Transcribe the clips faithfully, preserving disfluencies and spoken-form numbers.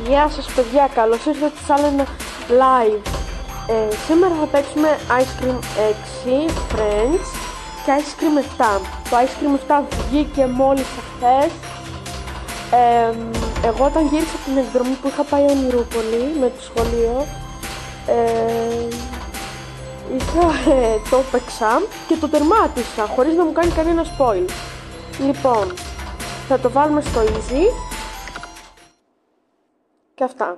Γεια σας παιδιά, καλώς ήρθατε σε άλλο ένα live. ε, Σήμερα θα παίξουμε Ice Cream έξι Friends και Ice Cream επτά. Το Ice Cream επτά βγήκε μόλις χθες. ε, Εγώ όταν γύρισα από την εκδρομή που είχα πάει Ονειρούπολη με το σχολείο, ε, είχα, ε, το παίξα και το τερμάτισα χωρίς να μου κάνει κανένα spoil. Λοιπόν, θα το βάλουμε στο easy και αυτά.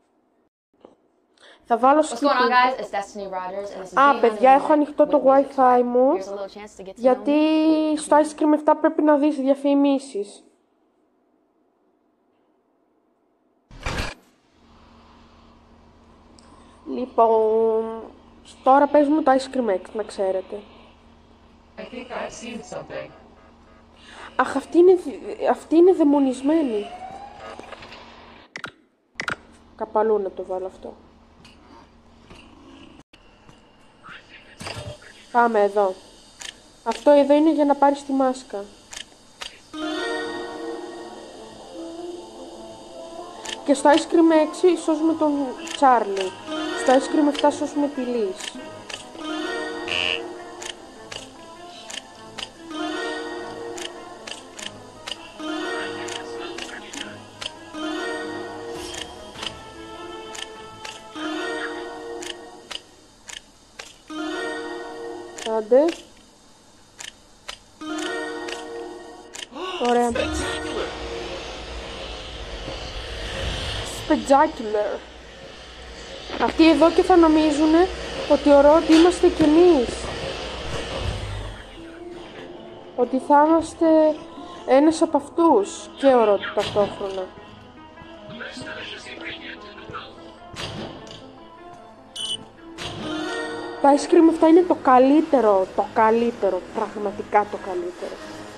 Θα βάλω skip. Α, παιδιά, έχω ανοιχτό το Wi-Fi μου, γιατί στο Ice Cream επτά πρέπει να δεις διαφημίσεις. Λοιπόν, τώρα παίζουμε το Ice Cream έξι, να ξέρετε. Αχ, αυτή είναι, αυτή είναι δαιμονισμένη. Καπαλού να το βάλω αυτό. Πάμε εδώ. Αυτό εδώ είναι για να πάρεις τη μάσκα. Και στο Ice Cream έξι σώζουμε τον Charlie. Στο Ice Cream επτά σώζουμε τη Liz. Άντε. Ωραία. Spectacular. Αυτοί εδώ και θα νομίζουν ότι ο Ροντ είμαστε κι εμείς. Ότι θα είμαστε ένας από αυτούς και ο Ροντ ταυτόχρονα. Το Ice Cream αυτά είναι το καλύτερο, το καλύτερο, πραγματικά το καλύτερο.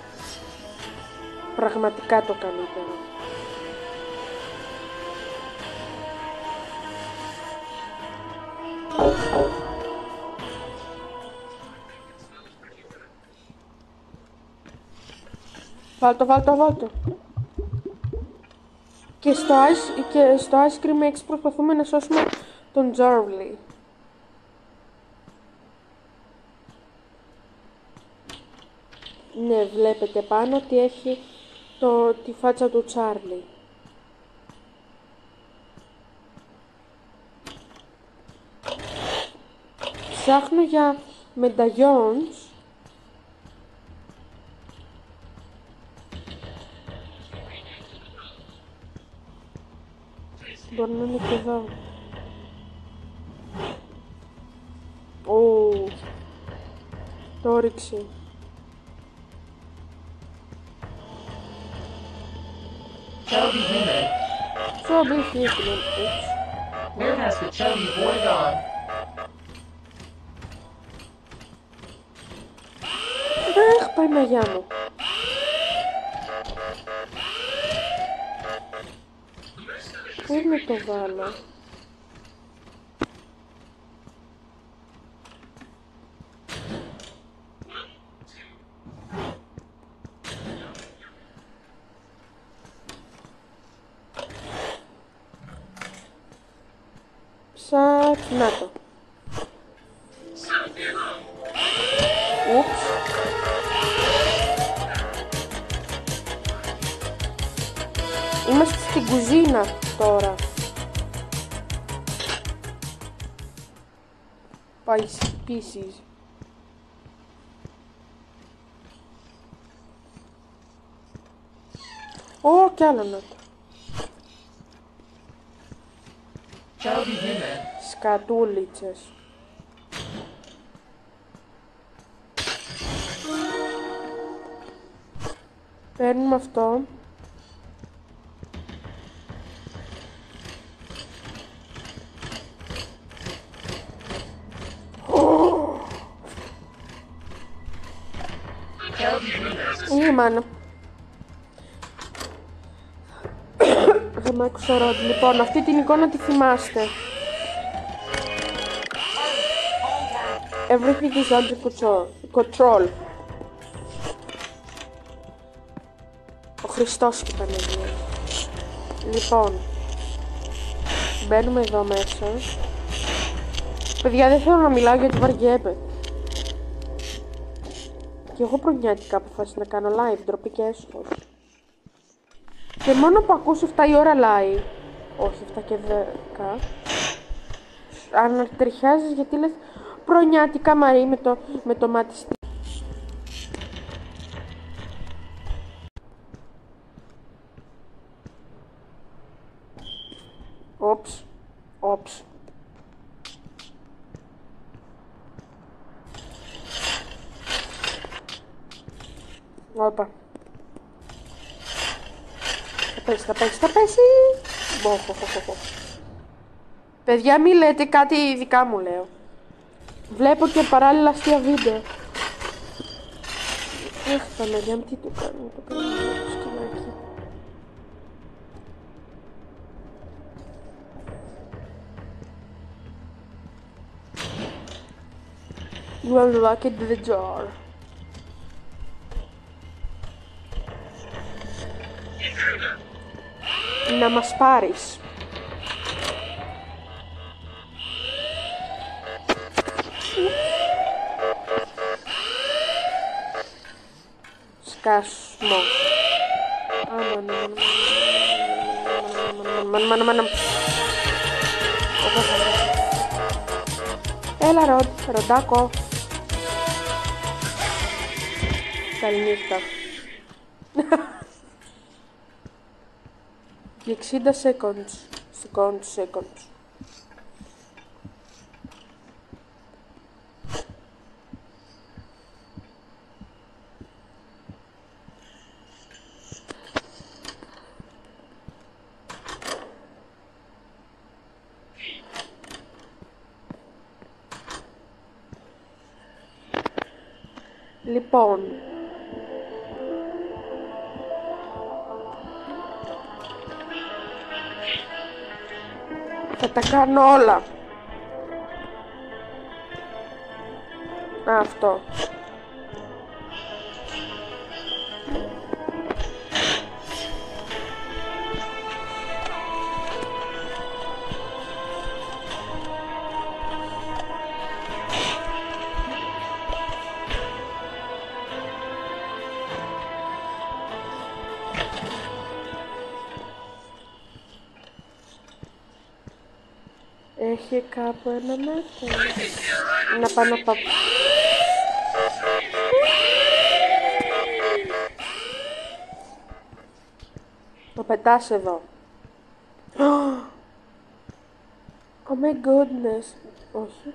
Πραγματικά το καλύτερο. Βάλτο, βάλτο, βάλτο. Και στο Ice, και στο Ice Cream έξι προσπαθούμε να σώσουμε τον Charlie. Ναι, βλέπετε πάνω ότι έχει το, τη φάτσα του Charlie. Ψάχνω για medallions. Μπορεί να είναι και εδώ. Ω, το όριξε. Chubby human. Chubby human. Where has the chubby boy gone? Αχ, Παναγιά μου. Πού να το βάλω? Ψάξ, να το. Ούψ. Είμαστε στην κουζίνα τώρα. Πάει πίσεις. Ω, κι άλλο να το. Σκατούλιτσες. Παίρνουμε αυτό. Είναι μάνα. Δεν μ' άκουσα ο Ροντ. Λοιπόν, αυτή την εικόνα τη θυμάστε. Everything is under control. control. Ο Χριστός και η Παναγία. Λοιπόν, Μπαίνουμε εδώ μέσα. Παιδιά, δεν θέλω να μιλάω γιατί βαριέμαι. Και εγώ προνιάτικα αποφάσισα να κάνω live, ντροπή και έσχος. Και μόνο που ακούς εφτά η ώρα live, όχι εφτά και δέκα, ανατριχιάζεις γιατί λες προνιάτικα Μαρή με το, με το μάτι στη... Όψ, όψ. Όπα. Θα πέσει, θα πέσει, θα πέσει. Μποχοχοχοχο. Παιδιά, μη λέτε κάτι δικά μου, λέω. Βλέπω και παράλληλα αστεία βίντεο. Αχ, Παναγιά μου, τι το κάνω, το κάνω το σκηνάκι. You unlocked the jar. Να μας πάρεις. Σκασμός. Έλα Ροντ, Ροντάκο. Καληνύχτα. Και εξήντα seconds. Seconds, seconds. Λοιπόν, θα τα κάνω όλα. Αυτό. Έχει κάπου ένα μέτρο. Να πάω να πάω. Το πετάς εδώ. Oh my goodness. Όχι.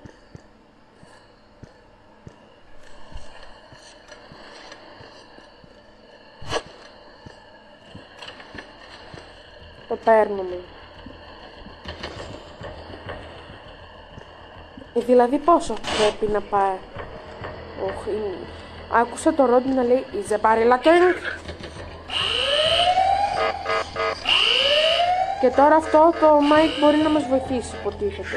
Το παίρνουμε. Ε, δηλαδή πόσο πρέπει να πάει. Όχι. Άκουσα το Ρόντι να λέει Είσαι παρελακέν. Και τώρα αυτό το Mike μπορεί να μας βοηθήσει, υποτίθεται.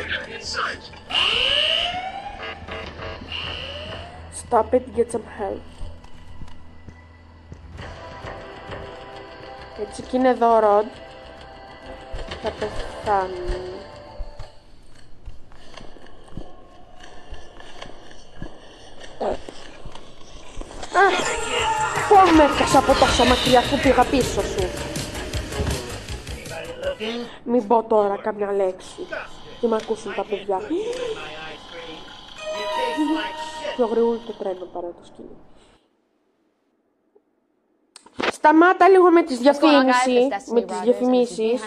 Stop it, get some help. Έτσι και είναι εδώ ο Ροντ. Θα πεθάνει. Πώς με έφτασα από τόσο μακριά που πήγα πίσω σου. Μην πω τώρα καμιά λέξη. Τι μ' ακούσουν τα παιδιά. Πιο γρήγορα το τρένο παρά το σκύλο. Σταμάτα λίγο με τις διαφήμισεις. Με τις διαφημίσεις.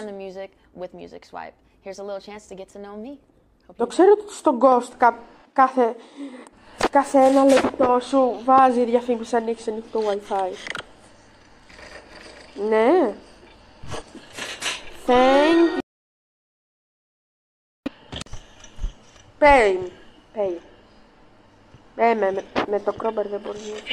Το ξέρω ότι στον Ghost κα, κάθε, κάθε ένα λεπτό σου βάζει διαφήμιση αν έχεις ανοιχτό Wi-Fi. Ναι. Thank you. Pay. Pay. Ε, με, με, με το κρόμπερ δεν μπορεί να...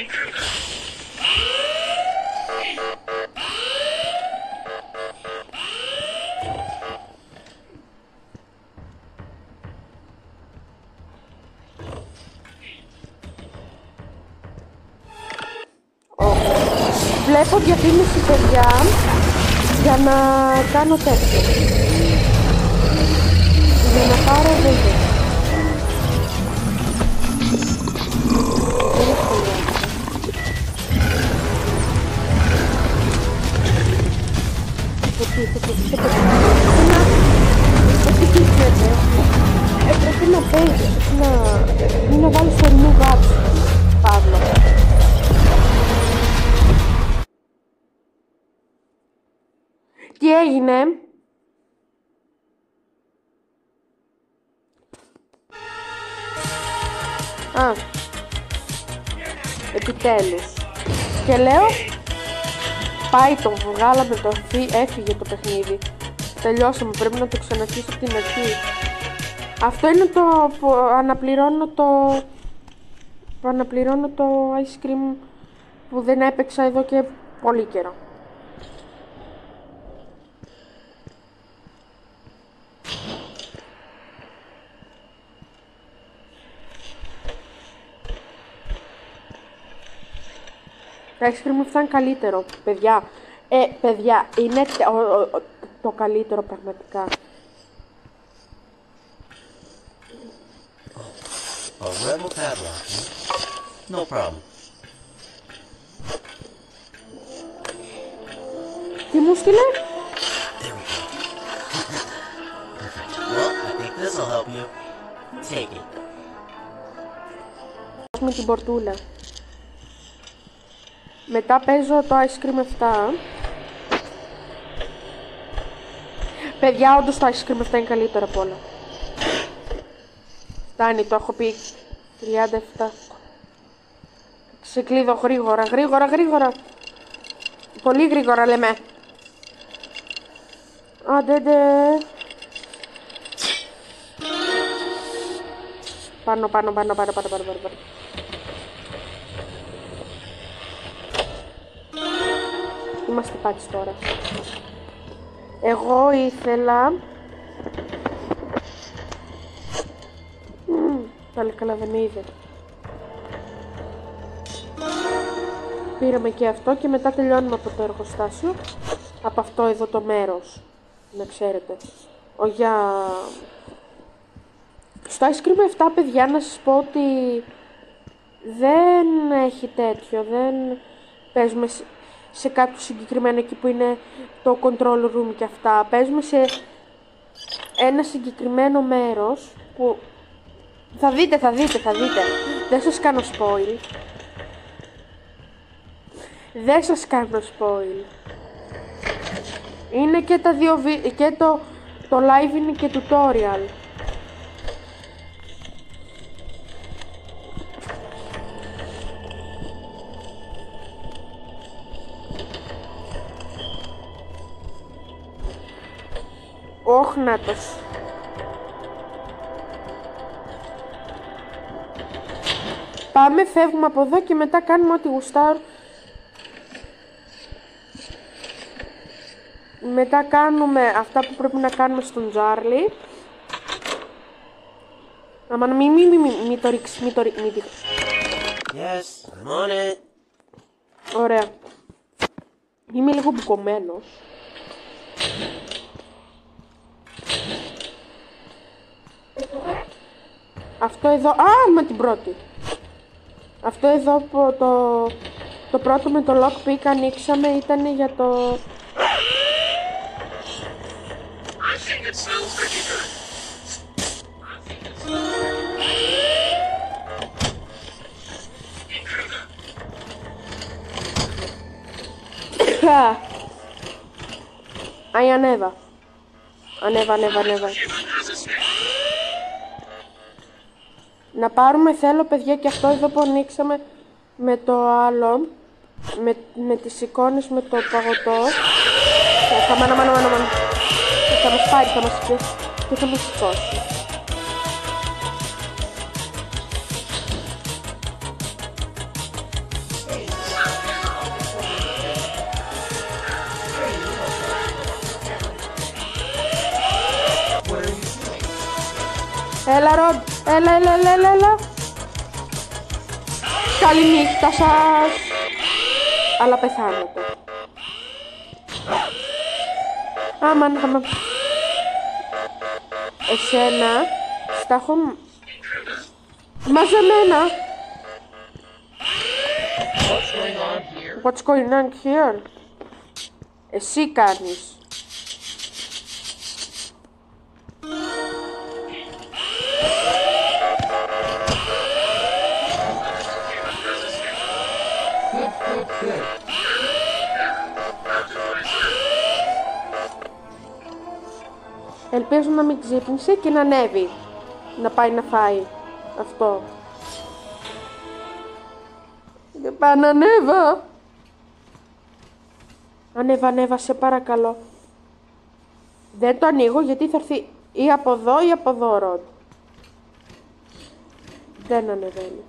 Βλέπω διαφήμιση, παιδιά, για να κάνω τέτοιο. Για να πάρω βίντεο. Πρέπει να παίζει, πρέπει να βάλεις το νου γάψη, Παύλο. Τι έγινε? Α, επιτέλους. Και λέω, πάει το βγάλαμε, το έφυγε το παιχνίδι. Τελειώσαμε, πρέπει να το ξαναρχίσω από την αρχή. Αυτό είναι το που αναπληρώνω το που αναπληρώνω το ice cream που δεν έπαιξα εδώ και πολύ καιρό. Το ice cream μου ήταν καλύτερο, παιδιά. Ε, παιδιά, είναι το, το, το καλύτερο πραγματικά. A rebel padlock. No problem. Τι μου στείλε? There we go. Perfect. Well, I think this'll help you. Take it. Με την πορτούλα. Μετά παίζω το ice cream επτά. Παιδιά, όντως το ice cream επτά είναι καλύτερο από όλα. Φτάνει, το έχω πει. τριάντα επτά. Σε κλείδω γρήγορα, γρήγορα, γρήγορα. Πολύ γρήγορα λέμε. Άντε, ντε. Πάνω, πάνω, πάνω, πάνω, πάνω, πάνω, πάνω. Είμαστε πάτσι τώρα. Εγώ ήθελα... Πάλι καλά δεν με είδε. Πήραμε και αυτό και μετά τελειώνουμε από το εργοστάσιο. Από αυτό εδώ το μέρος. Να ξέρετε. Ο για... Στο ice cream επτά, παιδιά, να σας πω ότι δεν έχει τέτοιο. Δεν παίζουμε σε, σε κάποιο συγκεκριμένο εκεί που είναι το control room και αυτά. Παίζουμε σε ένα συγκεκριμένο μέρος που... Θα δείτε, θα δείτε, θα δείτε. Δεν σας κάνω spoil. Δεν σας κάνω spoil. Είναι και τα δύο βι... και το, το live είναι και tutorial. Όχνατος. Πάμε, φεύγουμε από εδώ και μετά κάνουμε ό,τι γουστάρω. Μετά κάνουμε αυτά που πρέπει να κάνουμε στον Τζάρλι. Άμα μη, μη, μη, μη, μη το ρίξει, μη το ρίξει, μη το ρίξει. Yes, I'm on it. Ωραία. Είμαι λίγο μπουκωμένος. Αυτό εδώ... Α, με την πρώτη. Αυτό εδώ που το... Το πρώτο με το lockpick ανοίξαμε ήταν για το... Αϊ, ανέβα. Ανέβα, ανέβα, ανέβα. Να πάρουμε, θέλω, παιδιά, και αυτό εδώ που ανοίξαμε με το άλλο, με, με τις εικόνες, με το παγωτό. Θα μάνα, μάνα, μάνα, μάνα. Θα μας πάρει, θα μας πιέσει και θα μας σηκώσει. Έλα, Ροντ, έλα, έλα, έλα, έλα, έλα. Καληνύχτα σας. Αλλά πεθάνετε. Άμαν, άμαν. εσένα, στα έχω μαζεμένα. What's going on here? What's going on here? Εσύ κάνεις. Ελπίζω να μην ξύπνησε και να ανέβει. Να πάει να φάει. Αυτό. Και πάει να ανέβα. Ανέβα, ανέβα, σε παρακαλώ. Δεν το ανοίγω γιατί θα έρθει ή από εδώ ή από εδώ ρόντ. Δεν ανεβαίνει.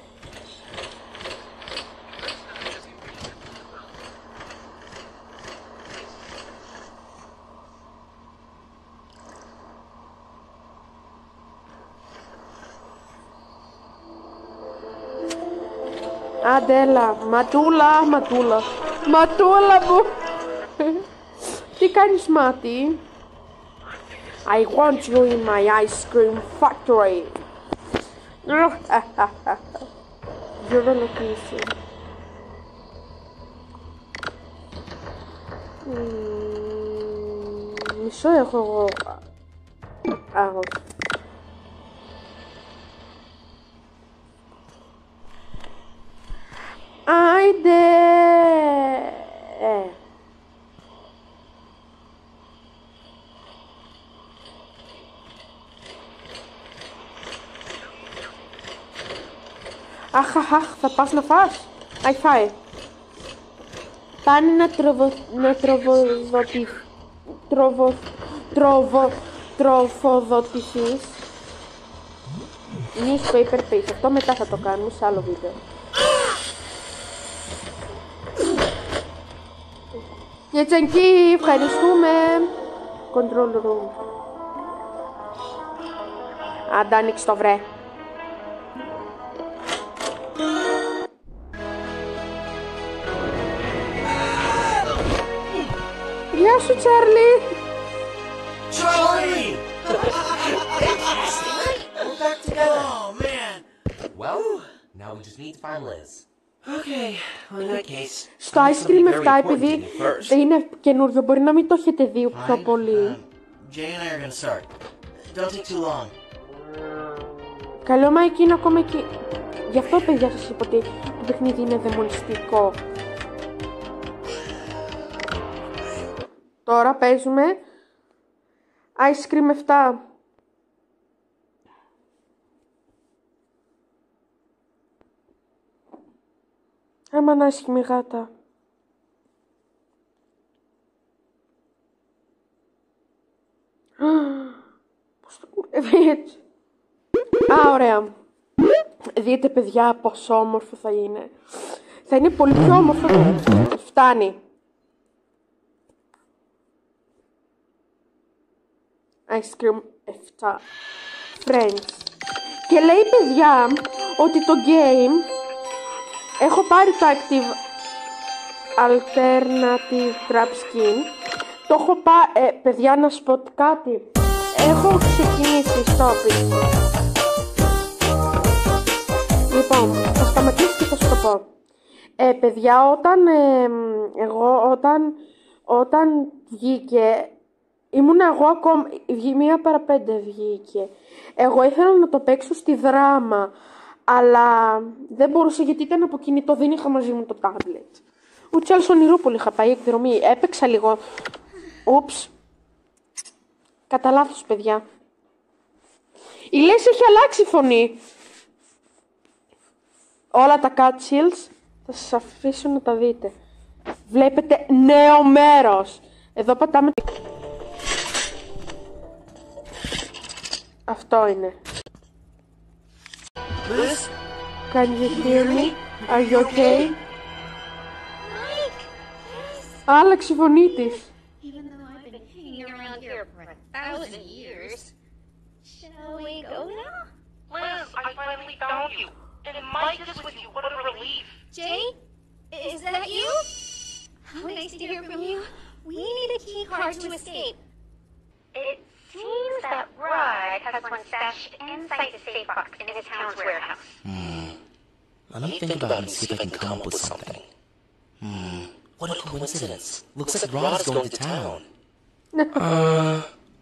Άντε, έλα. Ματούλα, ματούλα. Ματούλα μου. Τι κάνεις, Μάτι? I want you in my ice cream factory. You're a location. Μισό έχω εγώ. Άγω. Άιντε! Ε. Αχ, αχ, αχ, θα πας να φας. Αϊ, φάει. Πάνε να τροβο... να τροβοδοτηθείς. Τροβο... Τροβο... Τροφοδοτηθείς. Newspaper page. Αυτό μετά θα το κάνουμε σε άλλο βίντεο. Για τσανκί, ευχαριστούμε. Control room. Άντα, άνοιξε το βρε. Γεια σου, Τσάρλι. Charlie! Hey, Ashley! We're back together. Oh, man. Well, now we just need to find Liz. Okay, well, in that case, Στο Ice Cream επτά, επειδή δεν είναι καινούριο, μπορεί να μην το έχετε δει πιο πολύ. Jay and I are gonna start. Don't take too long. Καλό, μα εκεί είναι ακόμα εκεί. Γι' αυτό, παιδιά, σας είπα ότι το παιχνίδι είναι δαιμονιστικό. Τώρα παίζουμε Ice Cream επτά. Άμα να άσχημη γάτα. Πώς το κουρεύει έτσι. Α, ωραία. Δείτε, παιδιά, πόσο όμορφο θα είναι. Θα είναι πολύ πιο όμορφο. Φτάνει. Ice Cream επτά. Friends. Και λέει, παιδιά, ότι το game... Έχω πάρει το Active Alternative Trap Skin. Το έχω πάρει... Ε, παιδιά, να σου πω κάτι. Έχω ξεκινήσει, stop it. Λοιπόν, θα σταματήσω και θα σου το πω. Ε, παιδιά, όταν... Ε, εγώ, όταν... Όταν βγήκε... Ήμουν εγώ ακόμα... Μία παρά πέντε βγήκε. Εγώ ήθελα να το παίξω στη δράμα. Αλλά δεν μπορούσα γιατί ήταν από κινητό, δεν είχα μαζί μου το τάμπλετ. Ούτε άλλο ονειρούπολη είχα πάει εκδρομή. Έπαιξα λίγο. Ούψ. Κατά λάθος, παιδιά. Η Λέση έχει αλλάξει φωνή. Όλα τα cutscenes θα σας αφήσω να τα δείτε. Βλέπετε νέο μέρος. Εδώ πατάμε. Αυτό είναι. Liz? Can you hear me? Are you okay? Άλλαξε η φωνή της. Even though I've been hanging around here for a thousand years. Shall we go now? Liz, I finally found you. And Mike is with you. What a relief. Jay? Is that you? How nice to hear from you. We need a key card to escape. It seems that Russ has one stashed inside the safe box in the town's warehouse. Hmm. Let me think about it and see if I can come up with something. Hmm. What a coincidence. Looks like Rod is going to town. uh...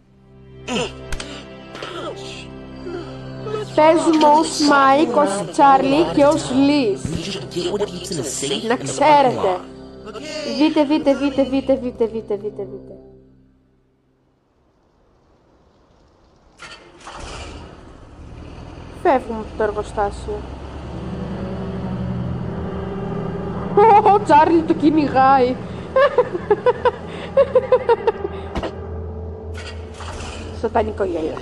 Παίζουμε ως Μάικ, ως Τσάρλι και ως Λις. Να ξέρετε. Δείτε, δείτε, δείτε, δείτε, δείτε, δείτε, δείτε, δείτε. Φεύγουμε από το εργοστάσιο. Ο Τσάρλι το κυνηγάει. Σατανικό γέλιο.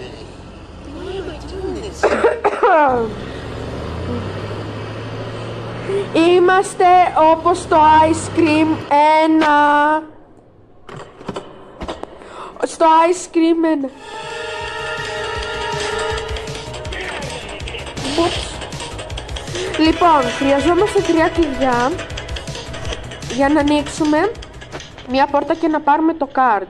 Είμαστε όπως το ice cream ένα. Στο ice cream ένα. Λοιπόν, χρειαζόμαστε τρία κλειδιά για να ανοίξουμε μια πόρτα και να πάρουμε το card.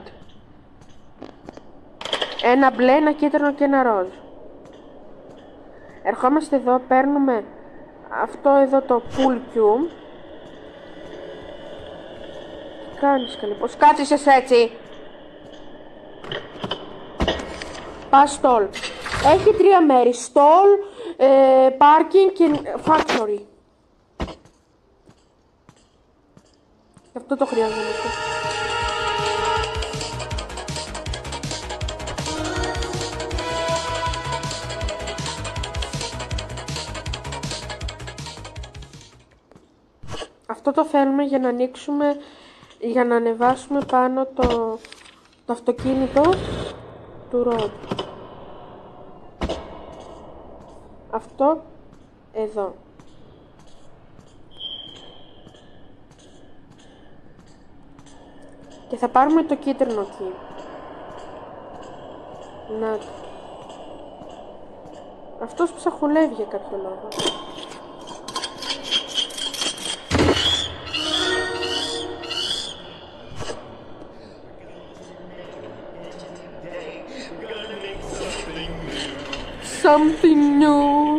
Ένα μπλε, ένα κίτρινο και ένα ροζ. Ερχόμαστε εδώ, παίρνουμε αυτό εδώ το pull Q. Τι κάνεις καλή, πως κάθισες έτσι. Πας stall. Έχει τρία μέρη, stall, ε, parking και factory. Γι' αυτό το χρειαζόμαστε. Αυτό το θέλουμε για να ανοίξουμε, για να ανεβάσουμε πάνω το, το αυτοκίνητο του Ροντ. Αυτό εδώ. Και θα πάρουμε το κίτρινο εκεί. Να. Αυτός ψαχουλεύει για κάποιο λόγο. Something new.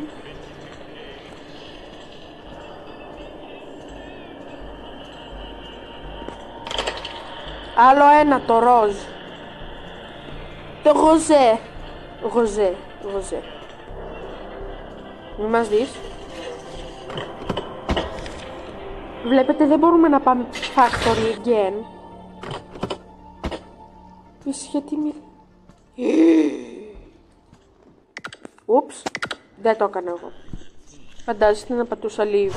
Άλλο ένα, το ροζ. Το ροζέ. Ροζέ, ροζέ. Μη μας δεις. Βλέπετε, δεν μπορούμε να πάμε factory again. Είσαι γιατί μη... Ούψ, δεν το έκανα εγώ. Φαντάζεστε να πατούσα λίγο.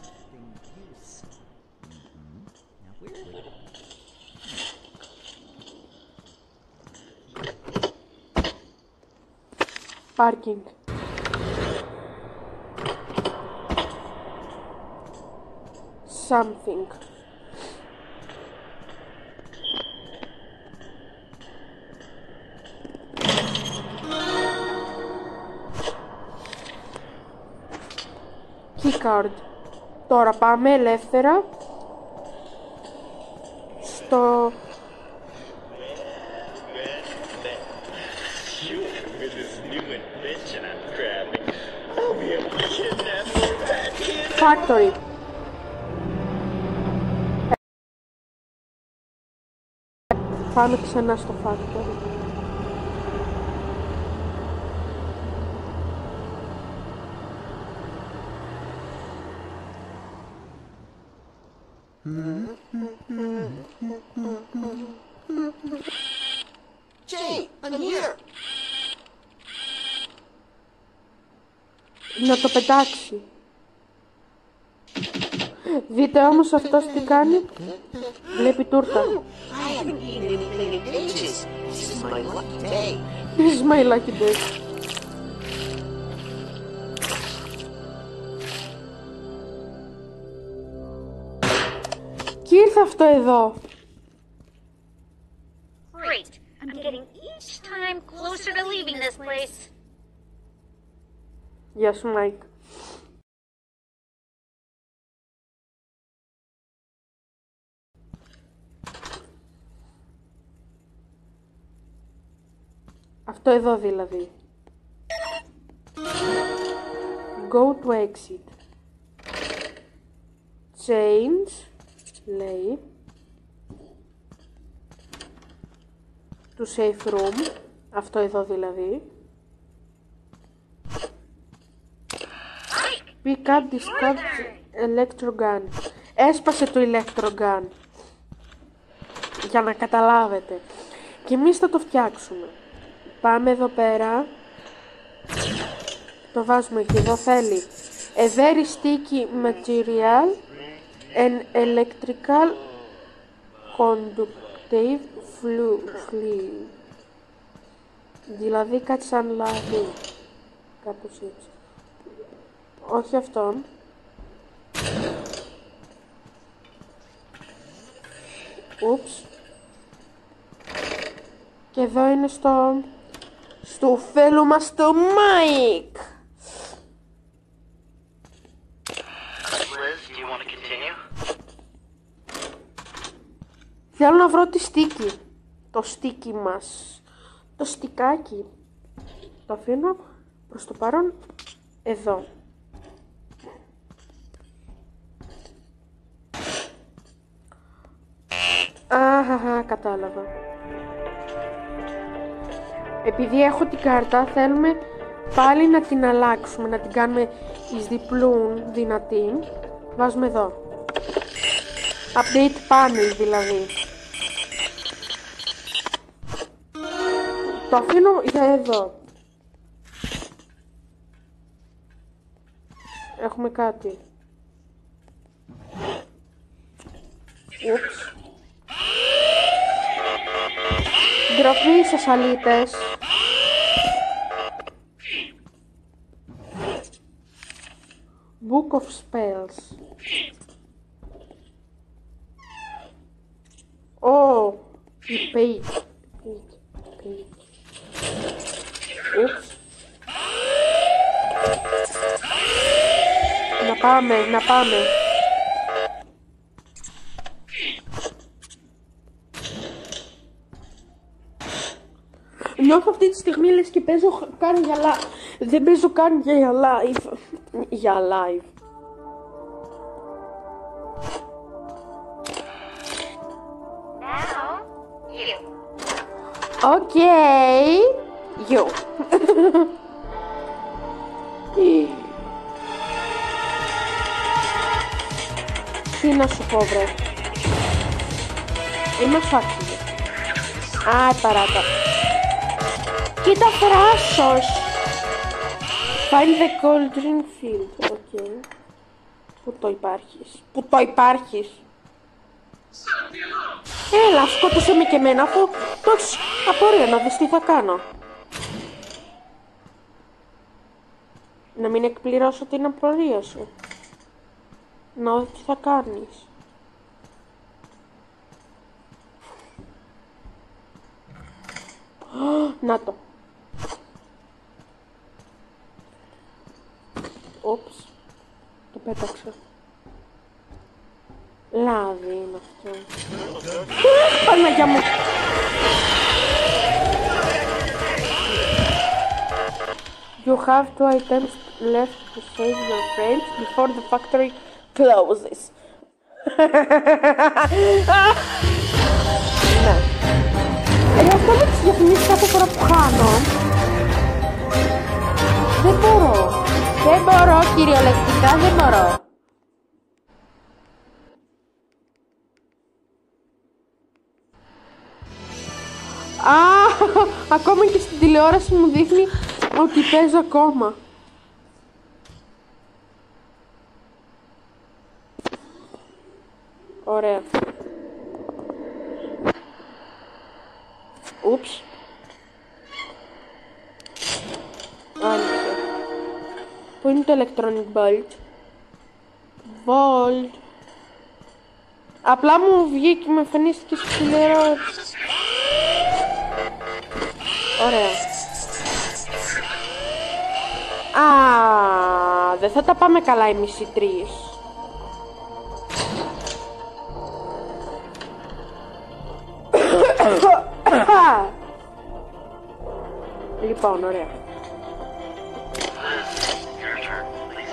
Parking. Something. Keycard. Τώρα πάμε ελεύθερα στο... Factory. Πάμε ξανά στο factory. Jay, I'm here. Να το πετάξει. Δείτε όμως αυτός τι κάνει. Βλέπει τούρτα. I haven't eaten anything in ages. This is my lucky day. This is my lucky day. Και ήρθε αυτό εδώ. Great. I'm getting each time closer to leaving this place. Γεια σου, Μάικ. Αυτό εδώ δηλαδή. Go to exit. Change, λέει, to safe room. Αυτό εδώ δηλαδή. Pick up this electro gun. Έσπασε το electro gun. Για να καταλάβετε. Και εμείς θα το φτιάξουμε. Πάμε εδώ πέρα. Το βάζουμε εκεί. Εδώ θέλει a very sticky material and electrical conductive fluid. Δηλαδή κάτι σαν λάδι. Κάπως έτσι. Όχι αυτόν. Ούψ. Και εδώ είναι στο... στο φίλο μας το Mike. Liz, do you want to continue? Θέλω να βρω τη στίκη. Το στίκι μας. Το στικάκι. Το αφήνω προς το παρόν εδώ. Αχαχα, κατάλαβα. Επειδή έχω την κάρτα, θέλουμε πάλι να την αλλάξουμε, να την κάνουμε εις διπλούν δυνατή. Βάζουμε εδώ. Update panel δηλαδή. Το αφήνω για εδώ. Έχουμε κάτι. Ούψ. Ντροπή σας αλήτες. Book of Spells. Oh, η page. Page. Page. Oops. Να πάμε, να πάμε. Νιώθω αυτή τη στιγμή λες και παίζω καν για live. Δεν παίζω καν για live. Για live. Now, you. Okay. You. Τι να σου πω, βρε. Είμαι φάξιδο. Α, παράτα. Κοίτα, θράσος. Find the Cauldron Field. Οκ. Okay. Πού το υπάρχεις. Πού το υπάρχεις. Έλα, σκότωσε με και εμένα, αφού το έχεις απορία να δεις τι θα κάνω. Να μην εκπληρώσω την απορία σου. Να δω τι θα κάνεις. Να το. Ούψ. Το πέταξα. Λάδι είναι αυτό. Παναγιά μου. You have two items left to save your friends before the factory closes. Ναι. Ε, αυτό με τις διαφημίσεις κάθε φορά που χάνω. Δεν μπορώ. Δεν μπορώ, κυριολεκτικά δεν μπορώ. Α, ακόμα και στην τηλεόραση μου δείχνει ότι παίζω ακόμα. Ωραία. Ούψ. Άνοιξε. Πού είναι το electronic bolt? Bolt. Απλά μου βγήκε και με εμφανίστηκε στη τηλεόραση. Ωραία. Α, δεν θα τα πάμε καλά εμείς οι τρεις. Λοιπόν, ωραία. Your turn, please.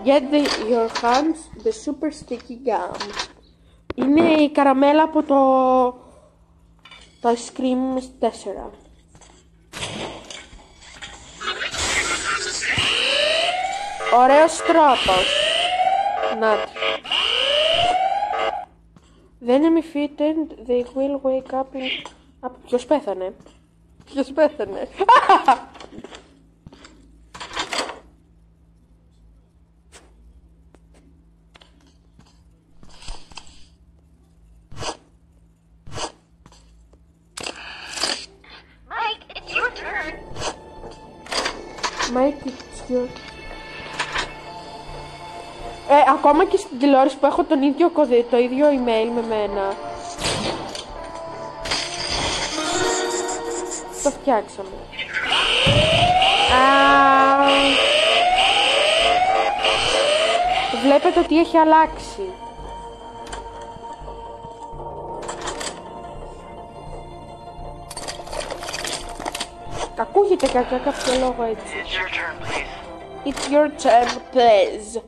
Get the, your hands the super sticky gum. Είναι η καραμέλα από το, το Ice Cream τέσσερα. Ωραίος τρόπος. Να. The enemy frightened, they will wake up in... Α, ποιος πέθανε. Ποιος πέθανε. Mike, it's your turn. Mike, it's your... Ε, ακόμα και στην τηλεόραση που έχω τον ίδιο κωδί, το ίδιο email με μένα. Το φτιάξαμε. Α, βλέπετε ότι έχει αλλάξει. Ακούγεται κακά κάποιο λόγο έτσι. It's your turn, please. It's your turn, please.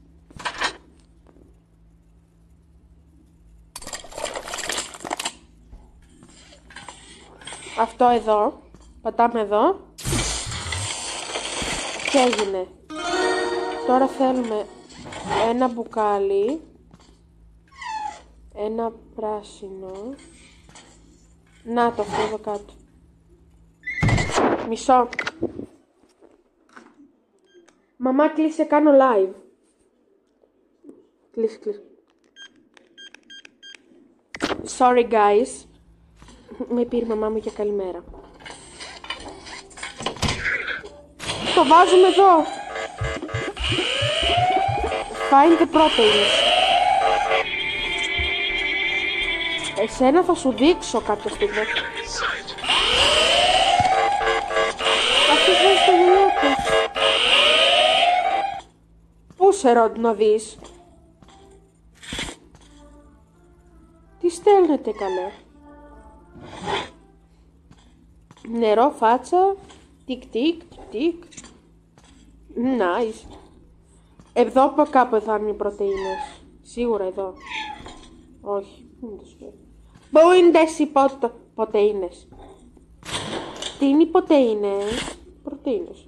Αυτό εδώ. Πατάμε εδώ. Και έγινε. Τώρα θέλουμε ένα μπουκάλι. Ένα πράσινο. Να το αυτό εδώ κάτω. Μισό. Μαμά, κλείσε, κάνω live. Κλείσε, κλείσε. Sorry guys. Με πήρε η μαμά μου για καλημέρα. Το βάζουμε εδώ. Find the proteins. Εσένα θα σου δείξω κάποια στιγμή. Αυτός βάζει το γελίο του. Πού σε ρόντ να δεις. Τι στέλνετε καλέ. Νερό, φάτσα. Τικ τικ τικ. Nice. Εδώ κάπου θα είναι οι πρωτεΐνες. Σίγουρα εδώ. Όχι. Πού είναι τις οι πρωτεΐνες. Τι είναι οι πρωτεΐνες. Πρωτεΐνες.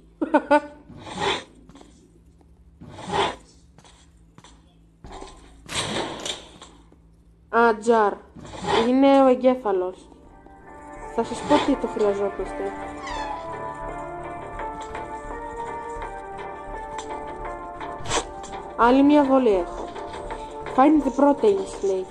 Α, τζαρ. Είναι ο εγκέφαλος. Θα σας πω τι το χρειαζόμαστε. Άλλη μια βολή έχω. Find the proteins, λέει.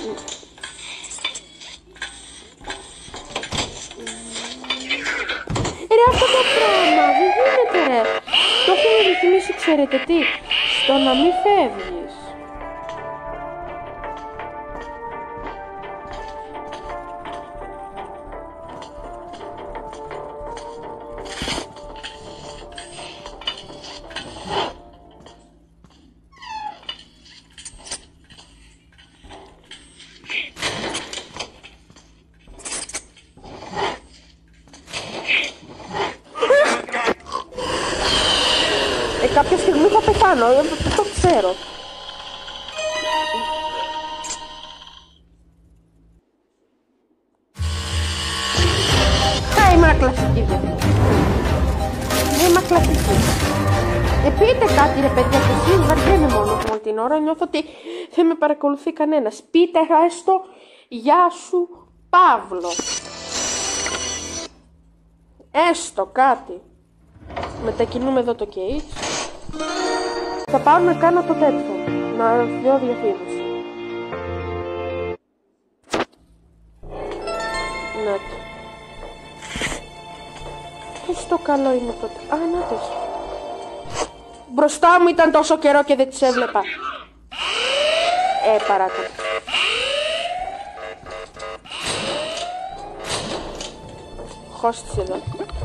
Ρε, αυτό το πράγμα δεν γίνεται, ρε. Το έχω ρυθμίσει, ξέρετε τι. Στο να μην φεύγεις. Κάποια στιγμή θα πεθάνω, το ξέρω. Θα είμαι κλασική δεν. Είμαι κλασική. Ε, πείτε κάτι ρε παιδιά και εσείς, βαριέμαι μόνο όλη την ώρα, νιώθω ότι δεν με παρακολουθεί κανένας. Πείτε έστω γεια σου Παύλο. Έστω κάτι. Μετακινούμε εδώ το cage. Θα πάω να κάνω το τέτοιο. Να δω διαφήμιση. Να το. Πώς το καλό είναι τότε. Α, να το. Μπροστά μου ήταν τόσο καιρό και δεν τις έβλεπα. Ε, παράτα. Χώστησε εδώ.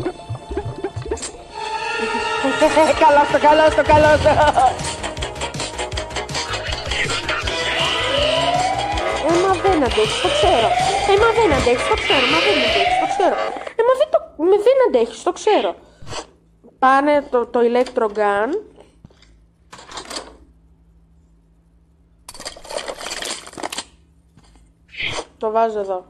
Καλώς το, καλώς το, καλώς το. Ε, μα δεν αντέχεις, το ξέρω. Ε, μα δεν αντέχεις, το ξέρω, μα δεν αντέχεις, το ξέρω. Ε, μα δεν, το, με δεν αντέχεις, το ξέρω. Πάνε το, το electro gun. Το βάζω εδώ.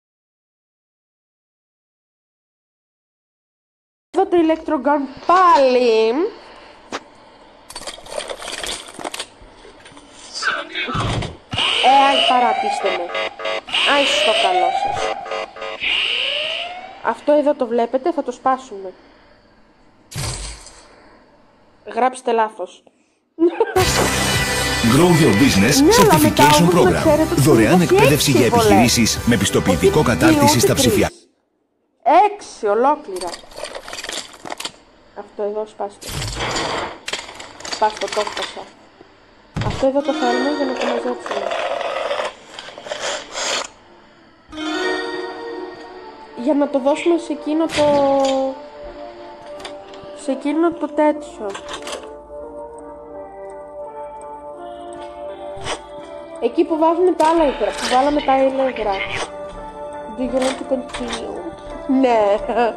Εδώ το Electro Gun πάλι. Ε, παρατήστε με. Άι στο καλό σας. Αυτό εδώ το βλέπετε, θα το σπάσουμε. Γράψτε λάθος. Grow Your Business Certification Program. Δωρεάν εκπαίδευση για επιχειρήσεις με πιστοποιητικό κατάρτιση στα ψηφιακά. Έξι ολόκληρα. Αυτό εδώ σπάστε. Σπάστε, το σπάσα. Αυτό εδώ το θέλουμε για να το μαζέψουμε. Για να το δώσουμε σε εκείνο το... σε εκείνο το τέτοιο. Εκεί που βάζουμε τα άλλα υγρά, που βάλαμε τα άλλα υγρά. Do you want to continue? Ναι.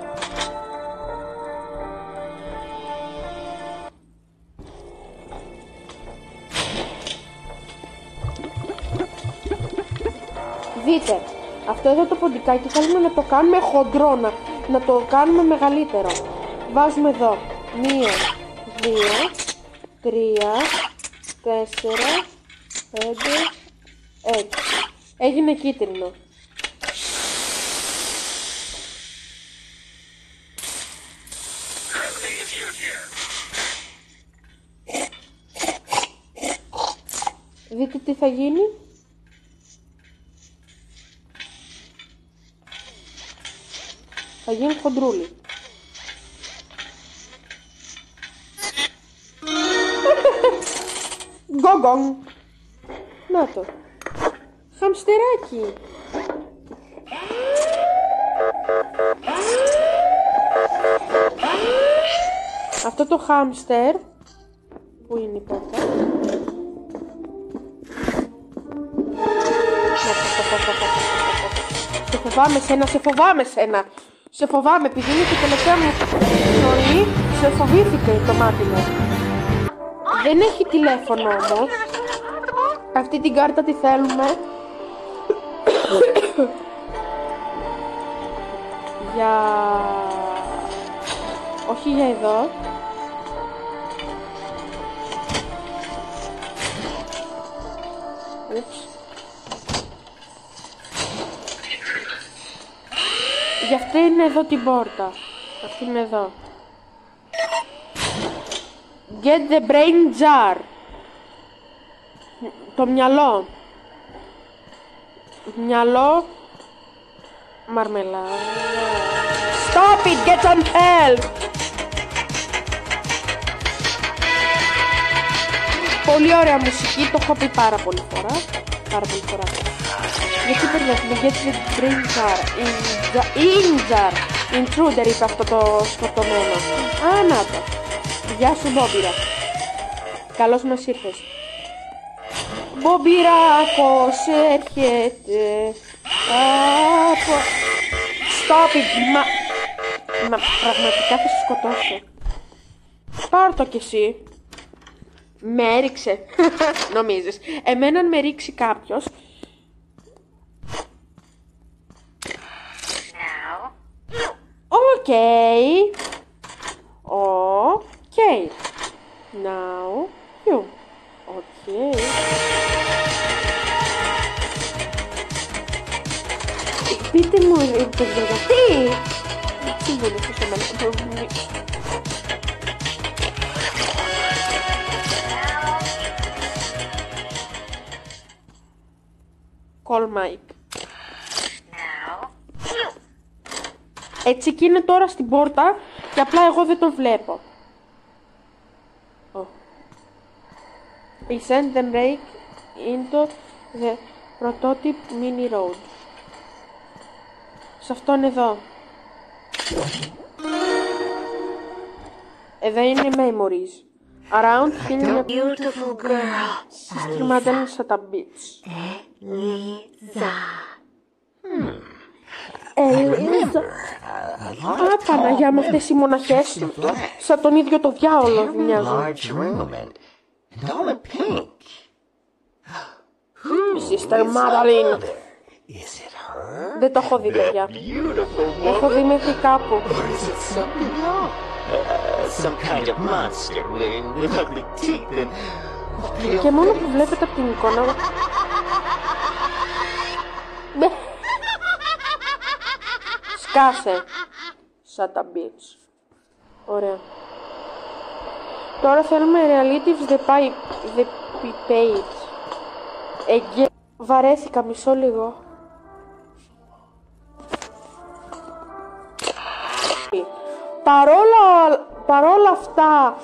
Δείτε, αυτό εδώ το ποντικάκι θέλουμε να το κάνουμε χοντρό, να, να το κάνουμε μεγαλύτερο. Βάζουμε εδώ μία, δύο, τρία, τέσσερα, πέντε, έξι. Έγινε κίτρινο. Δείτε τι θα γίνει. Θα γίνει χοντρούλι. Γκογκονγκ. Να το. Χαμστεράκι. Αυτό το χάμστερ. Πού είναι η πόρτα? Σε φοβάμαι σένα, σε φοβάμαι σένα. Σε φοβάμαι, επειδή είναι και τελευταία μου ζωή, σε φοβήθηκε το μάτι μου. Δεν έχει τηλέφωνο όμως. Αυτή την κάρτα τη θέλουμε για... όχι για εδώ. Ούψ. Γι' αυτή είναι εδώ την πόρτα. Αυτή είναι εδώ. Get the brain jar. Το μυαλό. Μυαλό. Μαρμελάδα. Stop it, get some help. Πολύ ωραία μουσική, το έχω πει πάρα πολύ φορά. Πάρα πολύ φορά. Γιατί περνάμε, get the brain jar. In jar. Intruder είπε αυτό το σκοτωμένο. Α, να το. Γεια σου, Μπόμπιρα. Καλώς μας ήρθες. Μπομπιράκος έρχεται από... Stop it, μα... Μα πραγματικά θα σου σκοτώσω. Πάρ' το κι εσύ. Με έριξε. Νομίζεις. Εμένα αν με ρίξει κάποιος... Οκ. Οκ. Now you. Okay. Πείτε μου, γιατί! Συμβούλιο σε μένα. Call Mike. Έτσι εκεί είναι τώρα στην πόρτα και απλά εγώ δεν τον βλέπω. Oh. We send them right into the prototype mini road. Σε αυτόν εδώ. Εδώ είναι memories. Around here beautiful girl. Συστηματέλνει σε τα beach. Ελίζα. Ελίζα. Α, Παναγιά με αυτές οι μοναχές. Σαν τον ίδιο το διάολο μοιάζουν. Sister Madeline. Is it her? Δεν το έχω δει, παιδιά. Έχω δει μέχρι κάπου. Or is it something else? Uh, some kind of monster with, with ugly teeth and pale Και μόνο που βλέπετε από την εικόνα... Σκάσε. Shut up, bitch. Ωραία. Τώρα θέλουμε relatives the pipe, the page. Again. Βαρέθηκα, μισό λίγο. Παρόλα, παρόλα αυτά,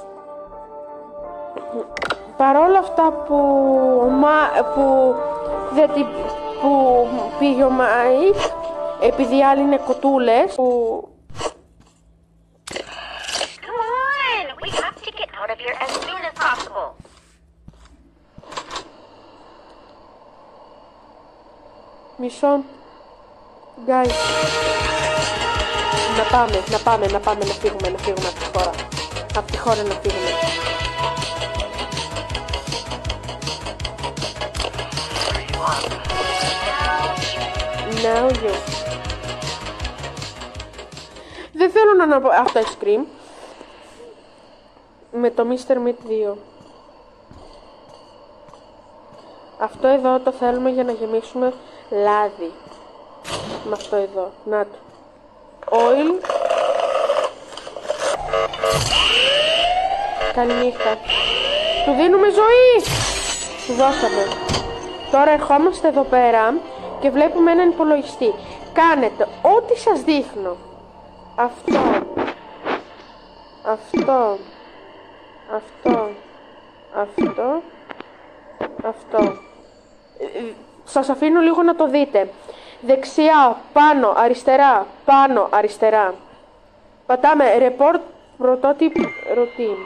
παρόλα αυτά που, που, δεν, που πήγε ο Μάικ, επειδή άλλοι είναι κοτούλες, που... Come on! We have to get out of here as soon as possible. Μισό. Guys. Να πάμε, να πάμε, να πάμε, να φύγουμε, να φύγουμε από τη χώρα. Από τη χώρα να φύγουμε. Now you. Δεν θέλω να αναπω... αυτό ice cream. Με το μίστερ Meat δύο. Αυτό εδώ το θέλουμε για να γεμίσουμε λάδι. Με αυτό εδώ. Να το. Oil. Καληνύχτα. Του δίνουμε ζωή. Του δώσαμε. Τώρα ερχόμαστε εδώ πέρα και βλέπουμε έναν υπολογιστή. Κάνετε ό,τι σας δείχνω. Αυτό. Αυτό. Αυτό. Αυτό. Αυτό. Σας αφήνω λίγο να το δείτε. Δεξιά, πάνω, αριστερά, πάνω, αριστερά. Πατάμε report prototype routine.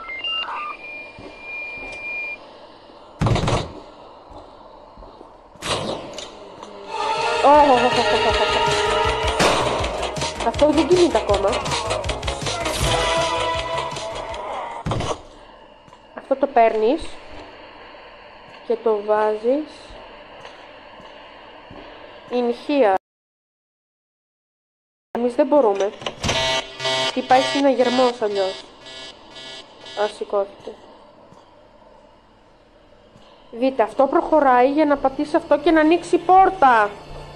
Oh, oh, oh, oh, oh, oh. Αυτό δεν κινείται ακόμα. Αυτό το παίρνεις και το βάζεις in here. Εμείς δεν μπορούμε. Τι πάει συναγερμός αλλιώς. Ας σηκώθηκε. Δείτε, αυτό προχωράει για να πατήσει αυτό και να ανοίξει η πόρτα.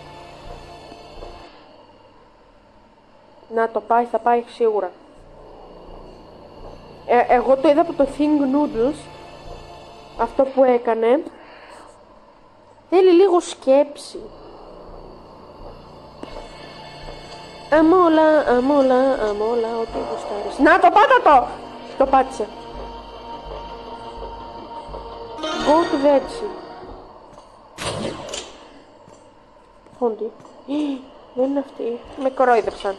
Να το πάει, θα πάει σίγουρα. Ε, εγώ το είδα από το Think Noodles. Αυτό που έκανε. Θέλει λίγο σκέψη. Αμόλα, αμόλα, αμόλα, ό,τι γουστάρεις. Να το πάτα το! Το πάτησε. Go to the exit. Φόντι. Δεν είναι αυτή. Με κορόιδεψαν.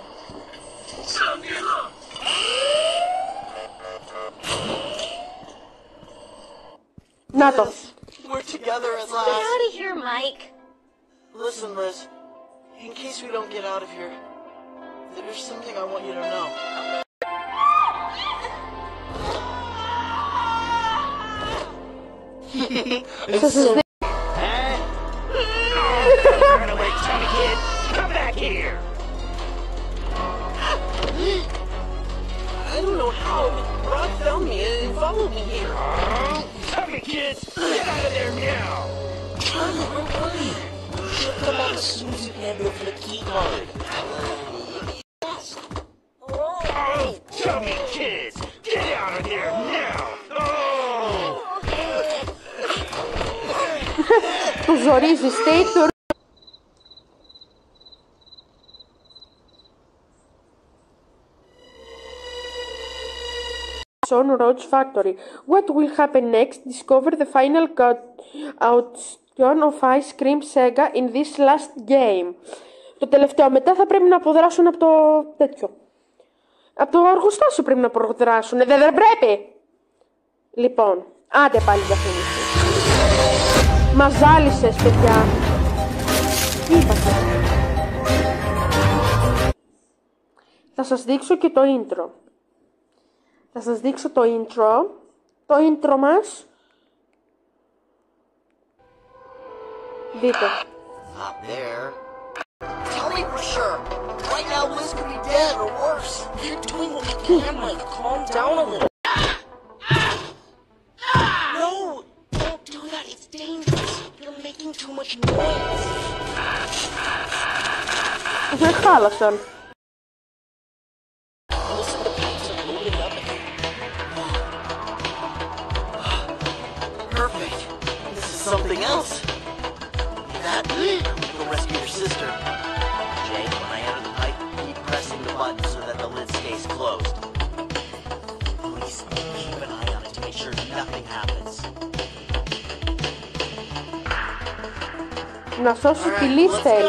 Να το. We're together at Get last. out of here, Mike. Listen, Liz. In case we don't get out of here, there's something I want you to know. Σας δει. Run away, chubby kid! Come back here! I don't know how. Rod found me and followed me here. Chubby kids, get out of there now! Come on, come back as soon as you can for the key card. Oh, chubby kids, get out of there now! Oh! Του ζορίζει, stay to... On Roach Factory. What will happen next? Discover the final outcome of Ice Cream Sega in this last game. Το τελευταίο. Μετά θα πρέπει να αποδράσουν από το τέτοιο. Από το αργοστάσιο πρέπει να αποδράσουν. Δεν, δεν πρέπει. Λοιπόν, άντε πάλι διαφήμιση. Μας ζάλισες, παιδιά. Τι είπατε? Θα σας δείξω και το intro. Θα σας δείξω το intro. Το intro μας. Δείτε. Up there. Tell me for sure. Right now, Liz could be dead or worse. You're doing what you can, Mike. Calm down a little. No! Don't do that. It's dangerous. You're making too much noise. Με χάλασαν. Listen, the pipes are moving up again. Perfect. This is something else. That will rescue your sister. Jay, when I enter the pipe, keep pressing the button so that the lid stays closed. Please keep an eye on it to make sure nothing happens. Να σώσει τη Λις θέλει.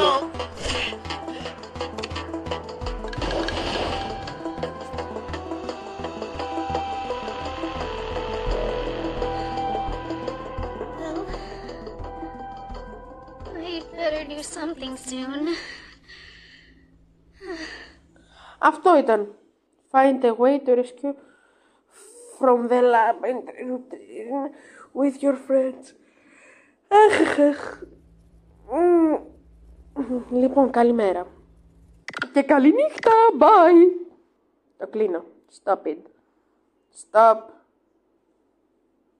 Something soon. Αυτό ήταν. Find a way to rescue from the lab and return with your friends. Λοιπόν, καλημέρα. Και καλή νύχτα. Bye. Το κλείνω. Stop it. Stop.